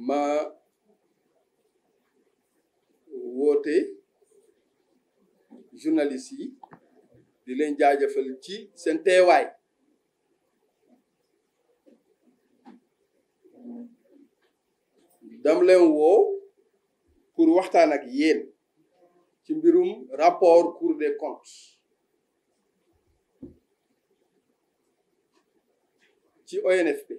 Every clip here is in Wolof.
ma woote journaliste yi di leen jaajëfal ci seen teewaay dam leen woo pour waxtaan ak yéen ci mbirum rapport Cour des comptes ci ONFP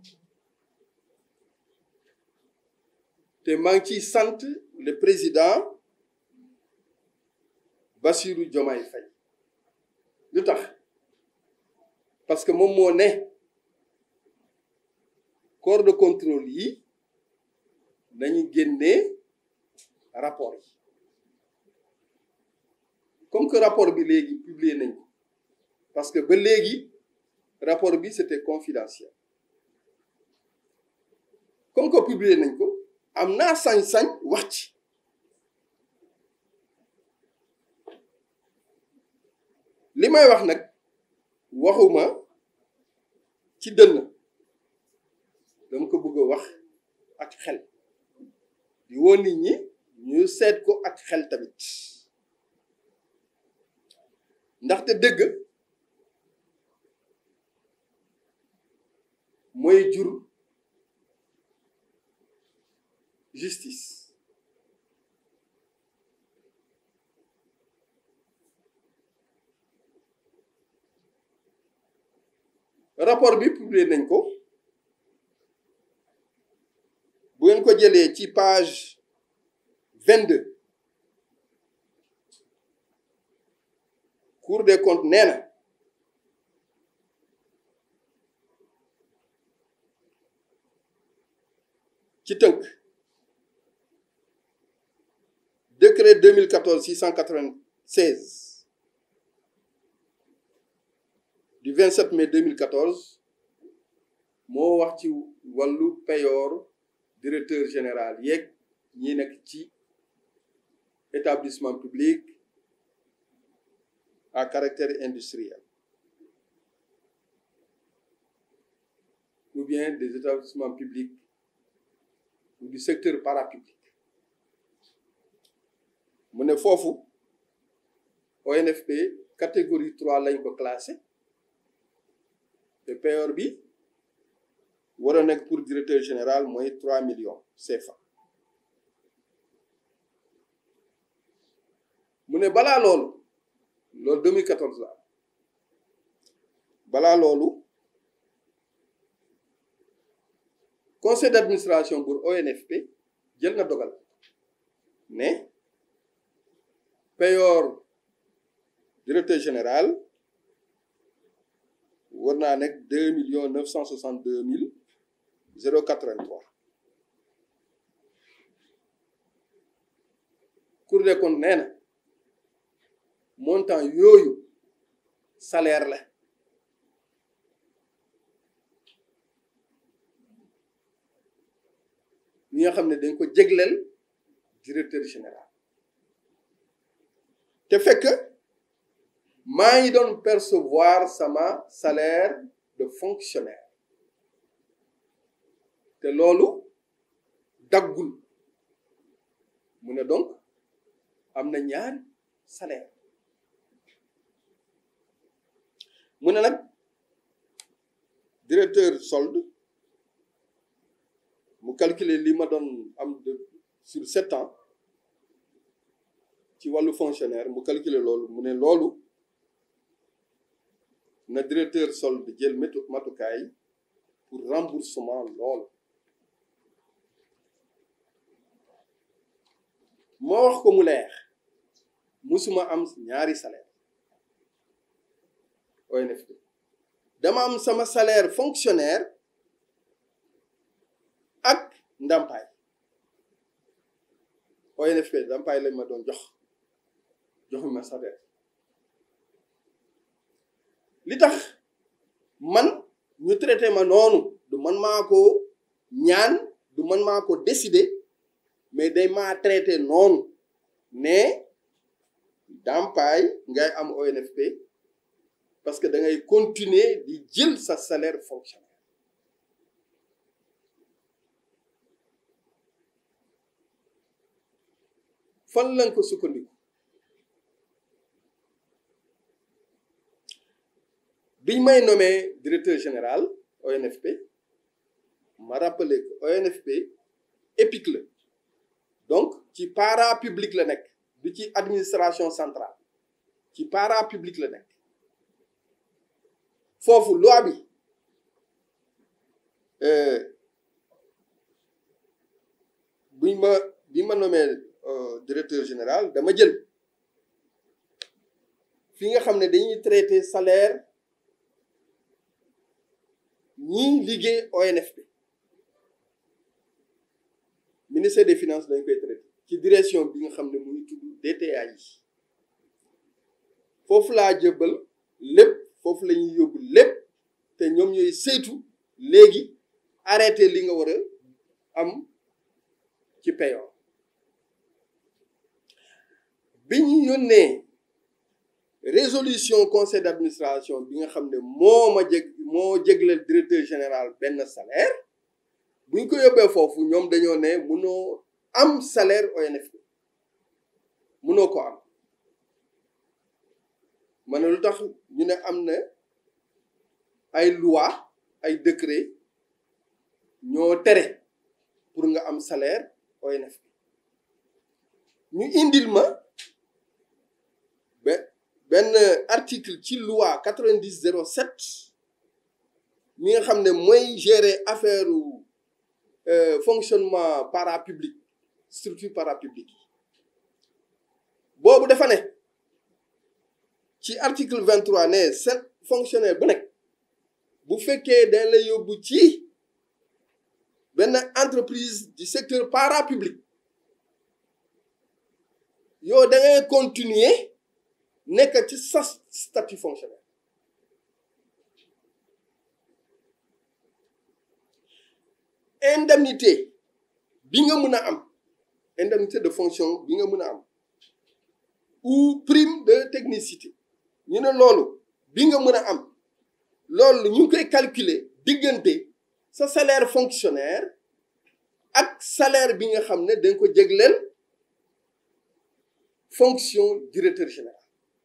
te maa ngi ciy sant le président Bassirou Diomaye Faye lu tax parce que moom moo ne corps de contrôle yi nañu génnee rapport yi comme que rapport bi léegi publié nañ ko parce que ba léegi rapport bi c'était confidentiel comme que publié nañ ko am naa sañ-sañ wax ci li may wax nag waxuma ci dënn dama ko bëgg a wax ak xel di woo nit ñi ñu seet ko ak xel tamit ndaxte dëgg mooy jur justice rapport bi publié nañ ko bu ngeen ko jëlee ci page 22 Cour des comptes nee na ci tënk décret 2014-696 du 27 mai 2014 moo wax ci wàllu payoor directeur général yeeg ñi nekk ci établissement public à caractère industriel ou bien des établissements publics ou du secteur parapublic mu ne foofu ONFP catégorie 3 lañ ko classé te payoor bi war a nekk pour directeur général mooy 3 millions CFA mu ne balaa loolu 2014 la balaa loolu conseil d'administration pour ONFP jël na dogal ne payoor directeur général war naa nekk 2,962,083 Cour des comptes nee na montant yooyu salaire la ñi nga xam ne dañ ko jégleel directeur général te fekk maa ngi doon percevoir sama salaire de fonctionnaire te loolu daggul mu ne donc am na ñaari salaire mu ne nag directeur solde mu calculer li ma doon am sur 7 ans ci wàllu fonctionnaire mu calculer loolu mu ne loolu na directeur solde jël matukaay pour remboursement loolu moo wax ko mu leer musuma am ñaari salaire ONFP dama am sama salaire fonctionnaire ak ndàmpaay ONFP ndàmpaay lañ ma doon joxuma salaire li tax man ñu traité ma noonu du man maa ko ñaan du man maa ko décider mais day maa traité noonu ne ndàmpaay ngay am ONFP parce que da ngay continuer di jël sa salaire fonctionnaire fan lañ ko sukkandiku biñ may nommé directeur général ONFP ma rappelé que ONFP EPIC la donc ci parapublic la nekk du ci administration centrale ci parapublic la nekk foofu loi bi bi ma nommé directeur général dama jël fi nga xam ne dañuy traité salaire ñii liggéey ONFP ministère des finances dañ koy traité ci direction bi nga xam ne muy tudd DTA yi foofu laa jëbal lépp foofu la ñuy yóbbu lépp te ñoom ñooy saytu léegi arrêté li nga war a am ci payoor bi ñu yónnee résolution conseil d'administration bi nga xam ne moo jégleel directeur général benn salaire bu ñu ko yóbbee foofu ñoom dañoo ne mënoo am salaire ONFP mënoo ko am ma ne lu tax ñu ne am na ay loi ay décret ñoo tere pour nga am salaire ONFP ñu indil ma benn article ci loi 90-07 mi nga xam ne mooy gérer affaire fonctionnement parapublic structure parapublique yi boobu dafa ne ci article 23 ne seen fonctionnaire bu nekk bu fekkee dañ la yóbbu ci benn entreprise du secteur parapublic yow da ngay continuer nekk ci sa statut fonctionnaire indemnité bi nga mën a am indemnité de fonction bi nga mën a am ou prime de technicité ñu ne loolu bi nga mën a am loolu ñu ngi koy calculer diggante sa salaire fonctionnaire ak salaire bi nga xam ne dañ ko jégleel fonction directeur général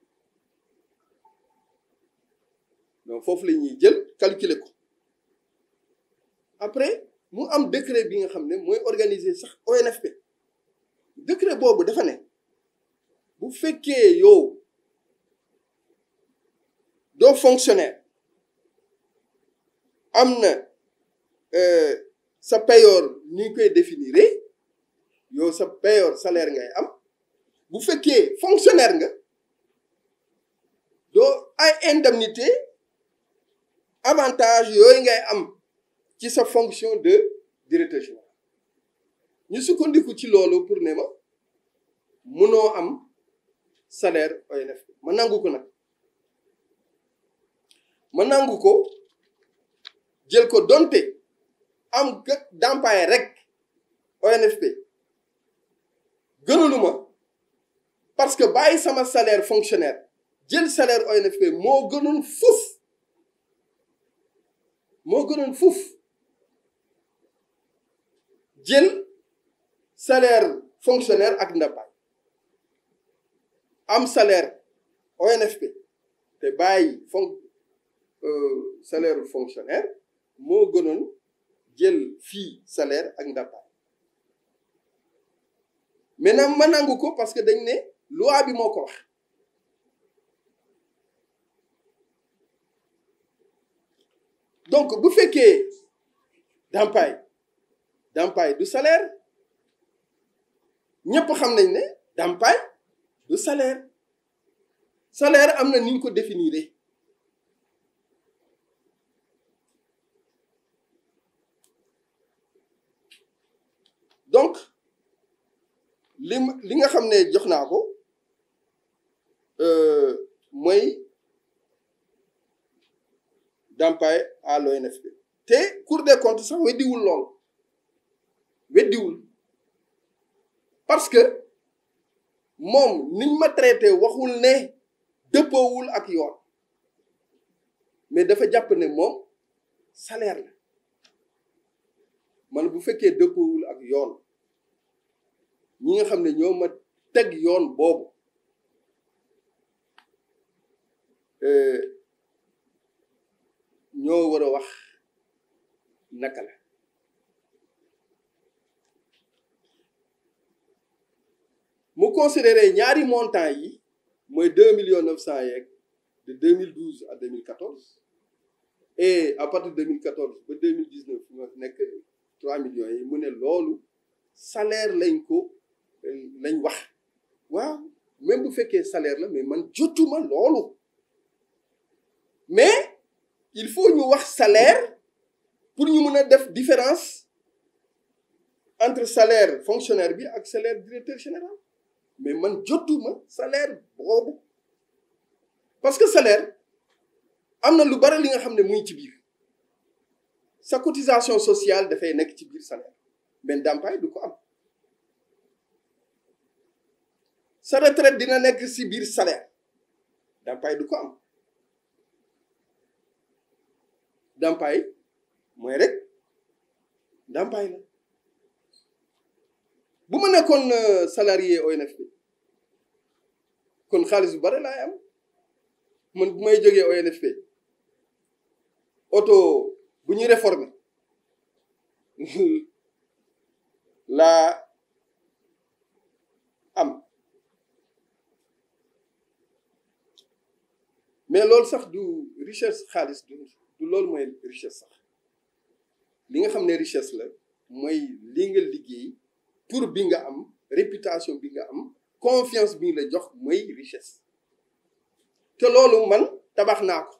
donc foofu la ñuy jël calculer ko après mu am décret bi nga xam ne mooy organiser sax ONFP décret boobu dafa ne bu fekkee yow doo fonctionnaire am na sa payoor ni ñu koy définir yow sa payoor salaire ngay am bu fekkee fonctionnaire nga doo ay indemnité avantage yooyu ngay am ci sa fonction de directeur général ñu sukkandiku ci loolu pour ne ma mënoo am salaire ONFP ma nangu ko nag ma nangu ko jël ko donte am ndàmpaay rek ONFP gënaluma parce que bàyyi sama salaire fonctionnaire jël salaire ONFP moo gënoon fuuf jël salaire fonctionnaire ak ndàmpaay am salaire ONFP te bàyyi salaire fonctionnaire moo gënoon jël fii salaire ak ndàmpaay maintenant ma nangu ko parce que dañ ne loi bi moo ko wax donc bu fekkee ndàmpaay du salaire ñëpp xam nañ ne ndàmpaay du salaire am na ni ñu ko définir donc li nga xam ne jox naa ko mooy ndàmpaay à l'ONFP te Cour des comptes sax weddiwul parce que moom niñ ma traité waxul ne dëppoowul ak yoon mais dafa jàpp ne moom salaire la man bu fekkee dëppoowul ak yoon ñi nga xam ne ñoo ma teg yoon boobu ñoo war a wax naka la mu considéré ñaari montant yi mooy 2,900,000 yeeg de 2012 à 2014 et à partir de 2014 ba 2019 fu nga nekk 3 millions yi mu ne loolu salaire lañ wax waaw même bu fekkee salaire la mais man jotuma loolu mais il faut ñu wax salaire pour ñu mën a def différence entre salaire fonctionnaire bi ak salaire directeur général mais man jotuma salaire boobu parce que salaire am na lu bari li nga xam ne muy ci biir sa cotisation sociale dafay nekk ci biir salaire mais ndàmpaay du ko am sa retraite dina nekk ci biir salaire ndàmpaay du ko am ndàmpaay mooy rek ndàmpaay la bu ma nekkoon salarié ONFP kon xaalis bu bari laay am man bu may jógee ONFP oto bu ñuy réformer laa am mais loolu sax du richesse xaalis du loolu mooy richesse sax li nga xam ne richesse la mooy li nga liggéey pour bi nga am réputation bi nga am confiance bi la jox mooy richesse te loolu man tabax naa ko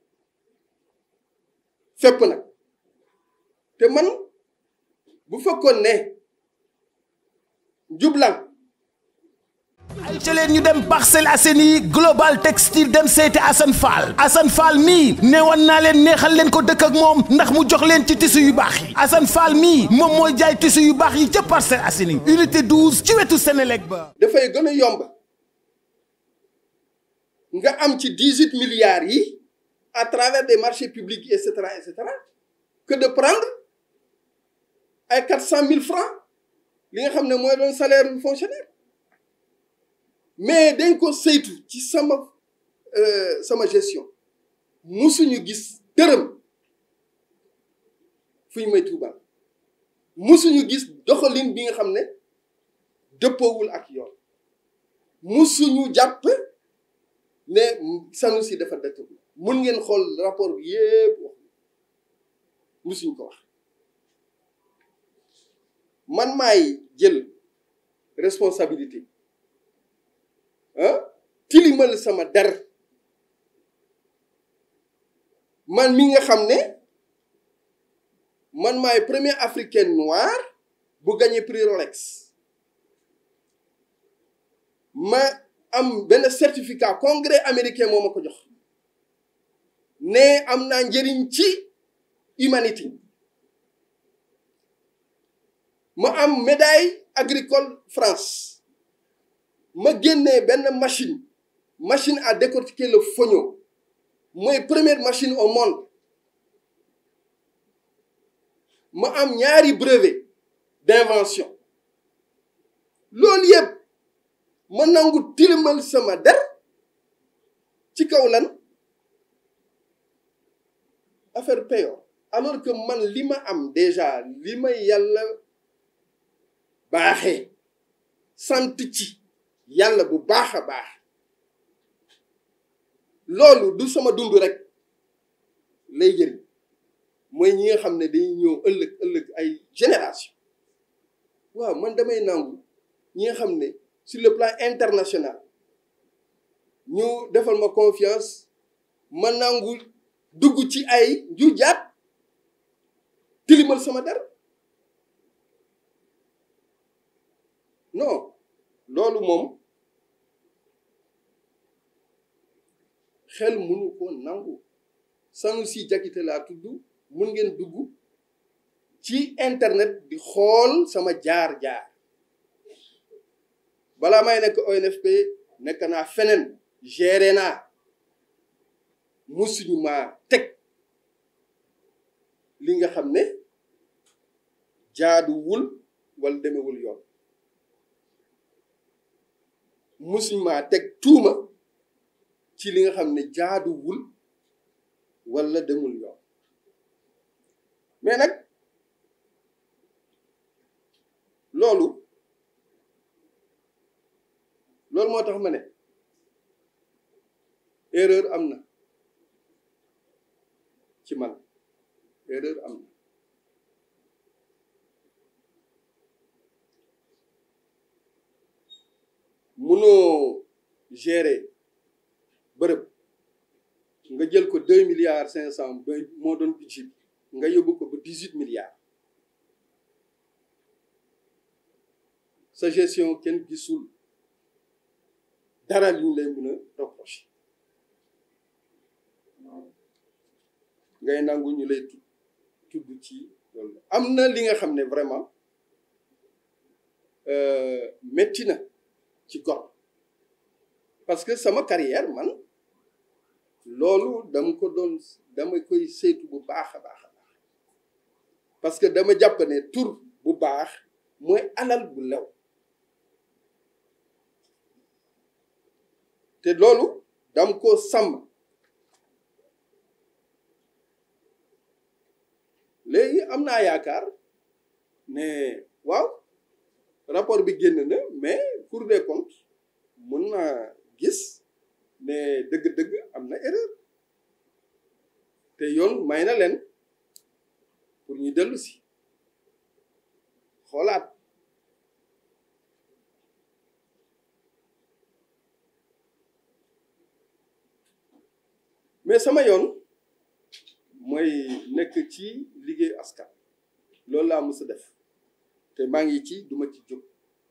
fépp nag te man bu fekkoon ne njublan ay ca leen ñu dem Parcelles Assainies Global Textile dem seeti Assane Fall mii neewoon naa leen neexal leen ko dëkk ak moom ndax mu jox leen ci tissu yu baax yi Assane Fall mii moom mooy jaay tissu yu baax yi ca Parcelles Assainies unité 12 ci wetu Sénélec ba dafay gën a yomb nga am ci 18 milliards yi à travers des marchés publics et cetera que de prendre ay 400,000 francs li nga xam ne mooy doon salaire du fonctionnaire mais dañ ko saytu ci sama gestion musuñu gis dërëm fu ñu may tuubal musuñu gis doxalin bi nga xam ne dëppoowul ak yoon musuñu jàpp ne Sanoussi dafa dëkk mun ngeen xool rapport bi yépp wax musuñu ko wax man maay jël responsabilité tilimal sama der man mi nga xam ne man maay premier africain noir bu gagné prix Rolex ma am benn certificat congrès américain moo ma ko jox ne am naa njëriñ ci humanité ma am médaille agricole France ma génnee benn machine à décortiquer le fonio mooy première machine au monde ma am ñaari brevet d'invention loolu yëpp ma nangu tilimal sama der ci kaw lan affaire payo alors que man li ma am déjà li ma yàlla baaxee sant ci yàlla bu baax a baax loolu du sama dund rek lay jëriñ mooy ñi nga xam ne dañuy ñëw ëllëg ay génération waaw man damay nangu ñi nga xam ne sur le plan international ñu defal ma confiance ma nangu dugg ci ay njuujaat tilimal sama der non loolu moom xel mënu ko nangu Sanoussi Diakité laa tudd mun ngeen dugg ci internet di xool sama jaar-jaar balaa may nekk ONFP nekk naa feneen géré naa musuñu maa teg li nga xam ne jaaduwul wala demewul yoon musuñ maa teg tuuma ci li nga xam ne jaaduwul walla demul yoon mais nag loolu moo tax ma ne erreur am na ci man erreur am na munoo gérer bërëb nga jël ko 2 milliards 500 ba moo doon budget nga yóbbu ko ba 18 milliards sa gestion kenn gisul dara li ñu lay mën a reprocher ngay nangu ñu lay tudd ci loolu am na li nga xam ne vraiment métti na ci gox parce que sama carrière man loolu dama koy saytu bu baax a baax parce que dama jàpp ne tur bu baax mooy alal bu lew te loolu dam ko sàmm léegi am naa yaakaar ne waaw rapport bi génn na mais Cour des comptes mën naa gis ne dëgg-dëgg am na erreur te yoon may na leen pour ñu dellu si xoolaat mais sama yoon mooy nekk ci liggéey askan loolu laa mës a def te maa ngi ci duma ci jóg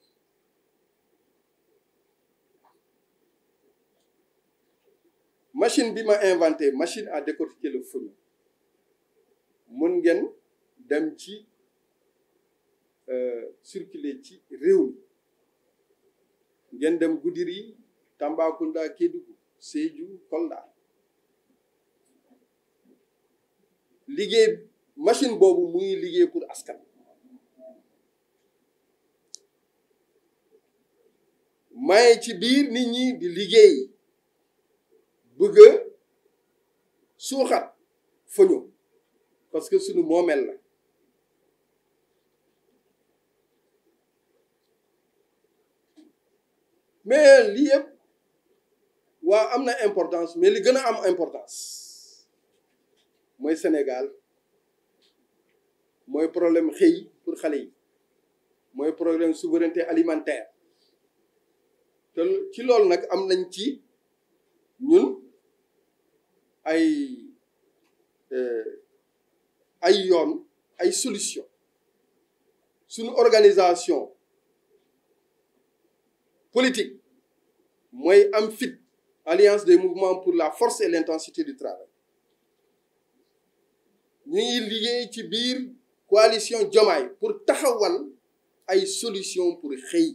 machine bi ma inventé machine à décortiquer le feu mën ngeen dem ci circuler ci réew mi ngeen dem Goudiri Tambacounda Kédougou Sédhiou Kolda liggéey machine boobu mu ngi liggéey pour askan may ci biir nit ñi di liggéey bëgg a suuxat foñu parce que suñu moomeel la mais lii yëpp waa am na importance mais li gën a am importance mooy Sénégal mooy problème xëy pour xale yi mooy problème souveraineté alimentaire te ci loolu nag am nañ ci ñun ay yoon ay solution suñu organisation politique mooy am fit alliance des mouvements pour la force et l'intensité du travail ñu ngi liggéey ci biir coalition Diomaye pour taxawal ay solution pour xëy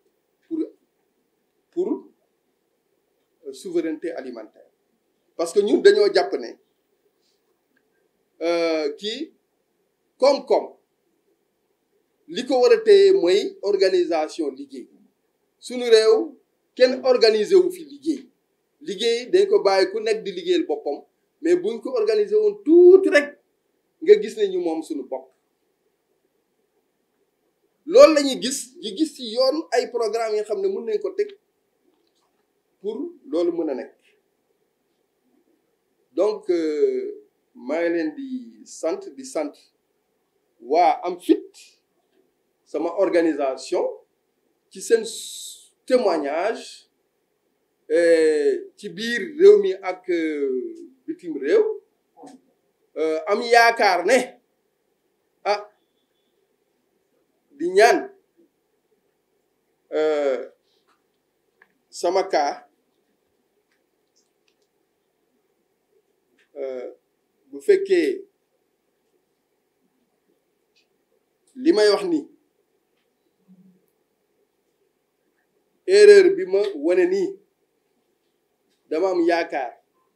pour souveraineté alimentaire parce que ñun dañoo jàpp ne kii koom-koom li ko war a téye mooy organisation liggéey suñu réew kenn organiser wu fi liggéey dañ ko bàyyi ku nekk di liggéeyal boppam mais buñ ko organiser woon tuuti rek nga gis ne ñu moom suñu bopp loolu la ñuy gis ci yoon ay programme yoo xam ne mën nañ ko teg pour loolu mën a nekk donc maa ngi leen di sant waa am fit sama organisation ci seen témoignage ci biir réew mi ak bitim réew am yaakaar ne di ñaan sama cas bu fekkee li may wax ni erreur bi ma wane nii dama am yaakaar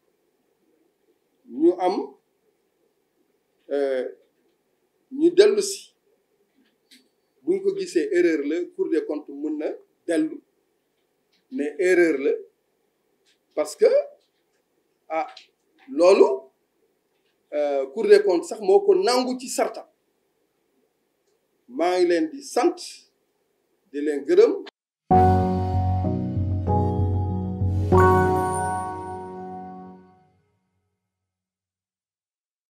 ñu dellu si buñ ko gisee erreur la Cour des comptes mën na dellu ne erreur la parce que loolu Cour des comptes sax moo ko nangu ci sarta maa ngi leen di sant di leen gërëm